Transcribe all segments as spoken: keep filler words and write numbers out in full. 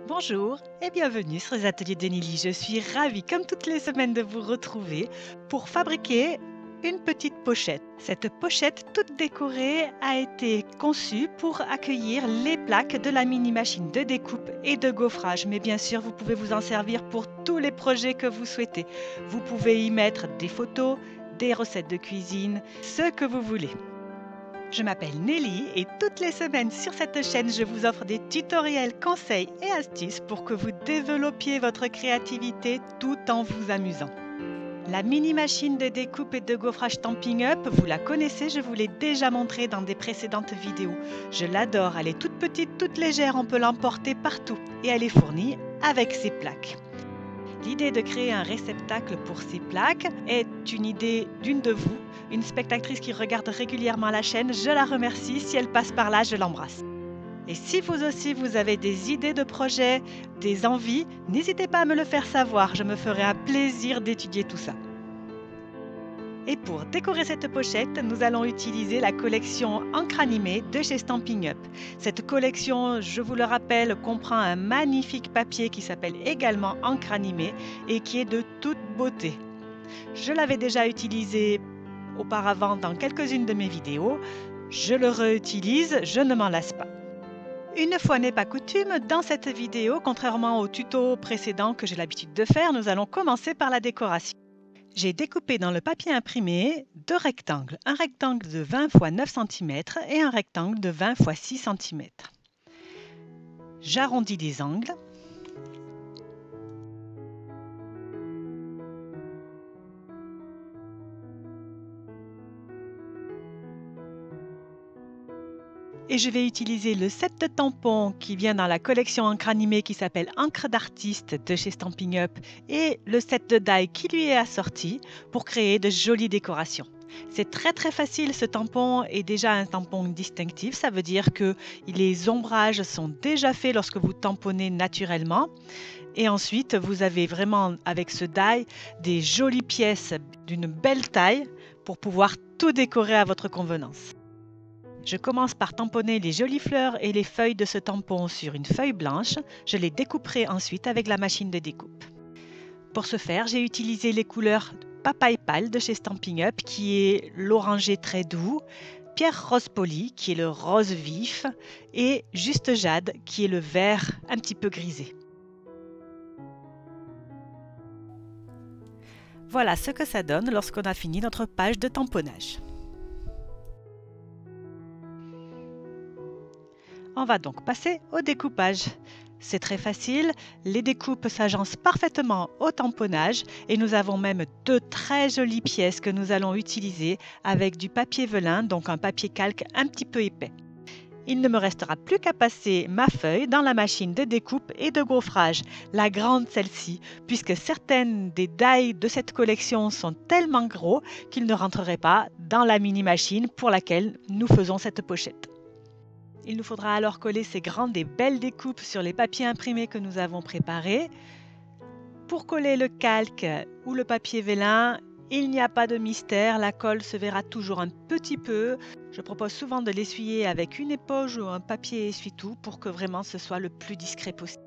Bonjour et bienvenue sur les ateliers de Nelly. Je suis ravie, comme toutes les semaines, de vous retrouver pour fabriquer une petite pochette. Cette pochette toute décorée a été conçue pour accueillir les plaques de la mini machine de découpe et de gaufrage. Mais bien sûr, vous pouvez vous en servir pour tous les projets que vous souhaitez. Vous pouvez y mettre des photos, des recettes de cuisine, ce que vous voulez. Je m'appelle Nelly et toutes les semaines sur cette chaîne, je vous offre des tutoriels, conseils et astuces pour que vous développiez votre créativité tout en vous amusant. La mini machine de découpe et de gaufrage Stampin' Up, vous la connaissez, je vous l'ai déjà montrée dans des précédentes vidéos. Je l'adore, elle est toute petite, toute légère, on peut l'emporter partout et elle est fournie avec ses plaques. L'idée de créer un réceptacle pour ces plaques est une idée d'une de vous, une spectatrice qui regarde régulièrement la chaîne. Je la remercie, si elle passe par là, je l'embrasse. Et si vous aussi vous avez des idées de projets, des envies, n'hésitez pas à me le faire savoir, je me ferai un plaisir d'étudier tout ça. Et pour décorer cette pochette, nous allons utiliser la collection Encre Animée de chez Stampin' Up. Cette collection, je vous le rappelle, comprend un magnifique papier qui s'appelle également Encre Animée et qui est de toute beauté. Je l'avais déjà utilisé auparavant dans quelques-unes de mes vidéos. Je le réutilise, je ne m'en lasse pas. Une fois n'est pas coutume, dans cette vidéo, contrairement au tuto précédent que j'ai l'habitude de faire, nous allons commencer par la décoration. J'ai découpé dans le papier imprimé deux rectangles, un rectangle de vingt par neuf centimètres et un rectangle de vingt par six centimètres. J'arrondis les angles. Et je vais utiliser le set de tampons qui vient dans la collection Encre Animée qui s'appelle Encre d'artiste de chez Stampin' Up et le set de die qui lui est assorti pour créer de jolies décorations. C'est très très facile, ce tampon est déjà un tampon distinctif, ça veut dire que les ombrages sont déjà faits lorsque vous tamponnez naturellement. Et ensuite, vous avez vraiment avec ce die des jolies pièces d'une belle taille pour pouvoir tout décorer à votre convenance. Je commence par tamponner les jolies fleurs et les feuilles de ce tampon sur une feuille blanche. Je les découperai ensuite avec la machine de découpe. Pour ce faire, j'ai utilisé les couleurs Papaye Pâle de chez Stampin' Up qui est l'orangé très doux, Pierre Rose Poli qui est le rose vif et Juste Jade qui est le vert un petit peu grisé. Voilà ce que ça donne lorsqu'on a fini notre page de tamponnage. On va donc passer au découpage. C'est très facile, les découpes s'agencent parfaitement au tamponnage et nous avons même deux très jolies pièces que nous allons utiliser avec du papier velin, donc un papier calque un petit peu épais. Il ne me restera plus qu'à passer ma feuille dans la machine de découpe et de gaufrage, la grande celle-ci, puisque certaines des die de cette collection sont tellement gros qu'ils ne rentreraient pas dans la mini machine pour laquelle nous faisons cette pochette. Il nous faudra alors coller ces grandes et belles découpes sur les papiers imprimés que nous avons préparés. Pour coller le calque ou le papier vélin, il n'y a pas de mystère, la colle se verra toujours un petit peu. Je propose souvent de l'essuyer avec une éponge ou un papier essuie-tout pour que vraiment ce soit le plus discret possible.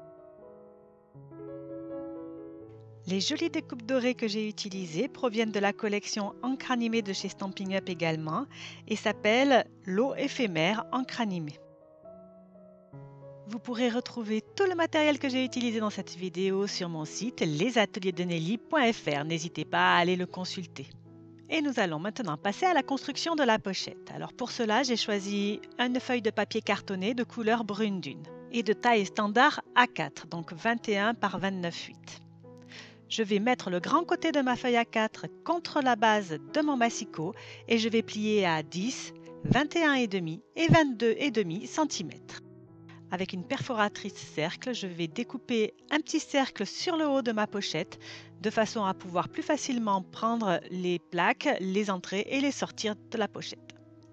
Les jolies découpes dorées que j'ai utilisées proviennent de la collection Encre Animée de chez Stampin' Up également et s'appellent Lot éphémère Encre Animée. Vous pourrez retrouver tout le matériel que j'ai utilisé dans cette vidéo sur mon site les ateliers de nelly point F R. N'hésitez pas à aller le consulter. Et nous allons maintenant passer à la construction de la pochette. Alors pour cela, j'ai choisi une feuille de papier cartonné de couleur brune dune et de taille standard A quatre, donc vingt et un par vingt-neuf virgule huit. Je vais mettre le grand côté de ma feuille A quatre contre la base de mon massicot et je vais plier à dix, vingt et un virgule cinq et vingt-deux virgule cinq centimètres. Avec une perforatrice cercle, je vais découper un petit cercle sur le haut de ma pochette de façon à pouvoir plus facilement prendre les plaques, les entrer et les sortir de la pochette.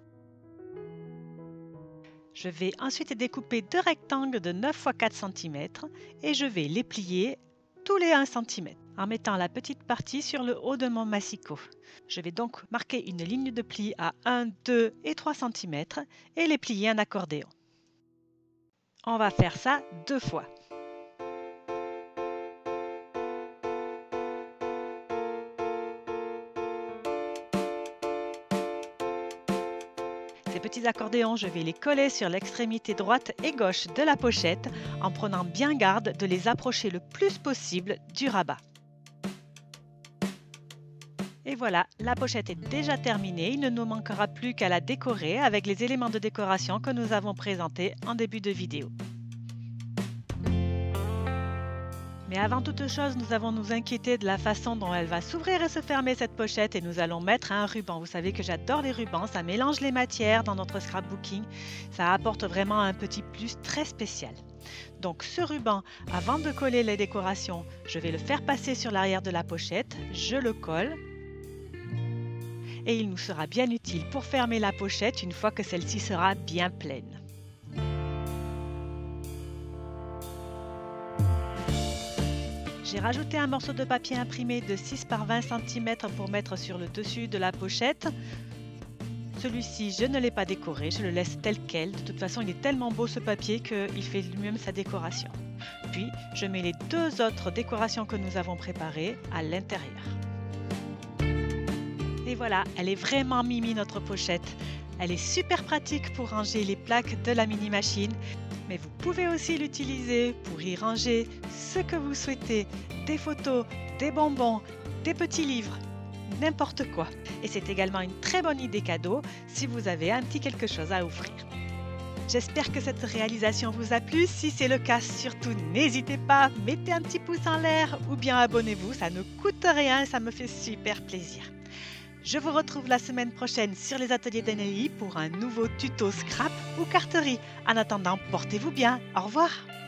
Je vais ensuite découper deux rectangles de neuf par quatre centimètres et je vais les plier tous les un centimètre en mettant la petite partie sur le haut de mon massicot. Je vais donc marquer une ligne de pli à un, deux et trois centimètres et les plier en accordéon. On va faire ça deux fois. petits accordéons, je vais les coller sur l'extrémité droite et gauche de la pochette en prenant bien garde de les approcher le plus possible du rabat. Et voilà, la pochette est déjà terminée, il ne nous manquera plus qu'à la décorer avec les éléments de décoration que nous avons présentés en début de vidéo. Mais avant toute chose, nous avons nous inquiété de la façon dont elle va s'ouvrir et se fermer cette pochette et nous allons mettre un ruban. Vous savez que j'adore les rubans, ça mélange les matières dans notre scrapbooking, ça apporte vraiment un petit plus très spécial. Donc ce ruban, avant de coller les décorations, je vais le faire passer sur l'arrière de la pochette, je le colle et il nous sera bien utile pour fermer la pochette une fois que celle-ci sera bien pleine. J'ai rajouté un morceau de papier imprimé de six par vingt centimètres pour mettre sur le dessus de la pochette. Celui-ci, je ne l'ai pas décoré, je le laisse tel quel. De toute façon, il est tellement beau ce papier qu'il fait lui-même sa décoration. Puis, je mets les deux autres décorations que nous avons préparées à l'intérieur. Et voilà, elle est vraiment mimi notre pochette. Elle est super pratique pour ranger les plaques de la mini machine. Mais vous pouvez aussi l'utiliser pour y ranger ce que vous souhaitez, des photos, des bonbons, des petits livres, n'importe quoi. Et c'est également une très bonne idée cadeau si vous avez un petit quelque chose à offrir. J'espère que cette réalisation vous a plu. Si c'est le cas, surtout n'hésitez pas, mettez un petit pouce en l'air ou bien abonnez-vous, ça ne coûte rien et ça me fait super plaisir. Je vous retrouve la semaine prochaine sur les ateliers d'Anneli pour un nouveau tuto scrap ou carterie. En attendant, portez-vous bien. Au revoir.